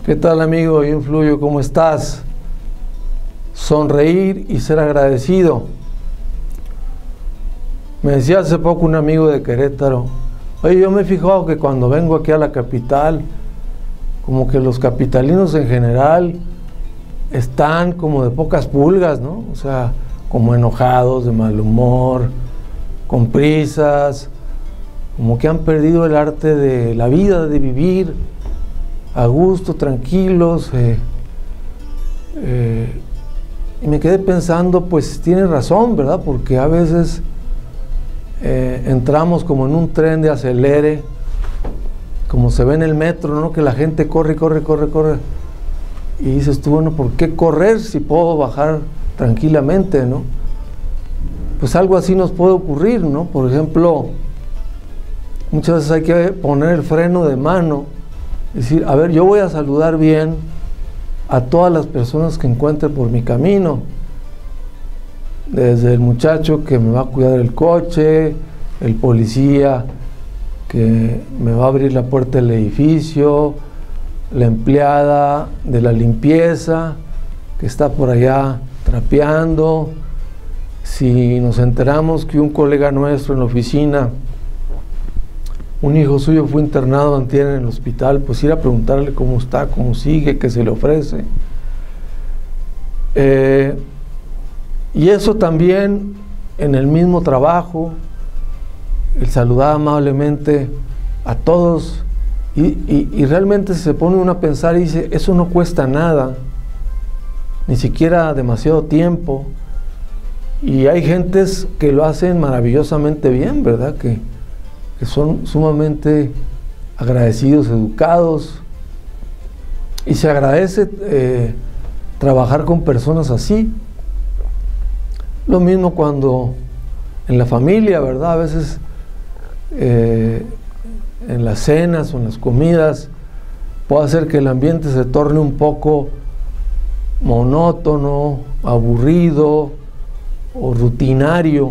¿Qué tal, amigo? Yo influyo, ¿cómo estás? Sonreír y ser agradecido. Me decía hace poco un amigo de Querétaro, oye, yo me he fijado que cuando vengo aquí a la capital, como que los capitalinos en general están como de pocas pulgas, ¿no? O sea, como enojados, de mal humor, con prisas, como que han perdido el arte de la vida, de vivir a gusto, tranquilos. Y me quedé pensando, pues tiene razón, ¿verdad? Porque a veces entramos como en un tren de acelere, como se ve en el metro, ¿no? Que la gente corre, corre, corre, corre. Y dices tú, bueno, ¿por qué correr si puedo bajar tranquilamente, ¿no? Pues algo así nos puede ocurrir, ¿no? Por ejemplo, muchas veces hay que poner el freno de mano, decir, a ver, yo voy a saludar bien a todas las personas que encuentre por mi camino, desde el muchacho que me va a cuidar el coche, el policía que me va a abrir la puerta del edificio, la empleada de la limpieza que está por allá trapeando. Si nos enteramos que un colega nuestro en la oficina, un hijo suyo fue internado antier en el hospital, pues ir a preguntarle cómo está, cómo sigue, qué se le ofrece. Y eso también en el mismo trabajo, el saludar amablemente a todos, y realmente se pone uno a pensar y dice, eso no cuesta nada, ni siquiera demasiado tiempo, y hay gentes que lo hacen maravillosamente bien, ¿verdad? Que son sumamente agradecidos, educados, y se agradece trabajar con personas así. Lo mismo cuando en la familia, ¿verdad? A veces en las cenas o en las comidas puede hacer que el ambiente se torne un poco monótono, aburrido o rutinario.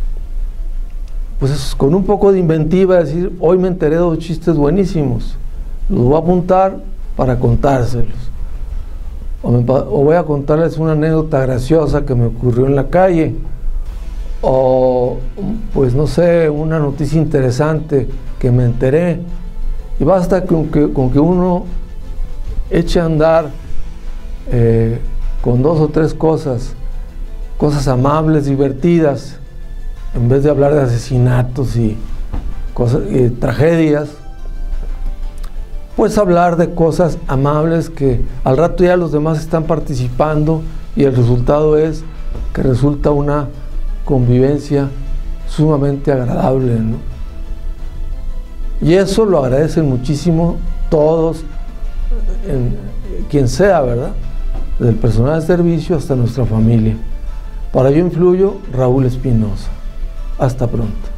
Pues con un poco de inventiva, decir, hoy me enteré de dos chistes buenísimos, los voy a apuntar para contárselos, o voy a contarles una anécdota graciosa que me ocurrió en la calle, o pues no sé, una noticia interesante que me enteré, y basta con que uno eche a andar con dos o tres cosas amables, divertidas, en vez de hablar de asesinatos y cosas y tragedias, pues hablar de cosas amables que al rato ya los demás están participando y el resultado es que resulta una convivencia sumamente agradable, ¿no? Y eso lo agradecen muchísimo todos, quien sea, ¿verdad? Desde el personal de servicio hasta nuestra familia. Para Yo Influyo, Raúl Espinosa. Hasta pronto.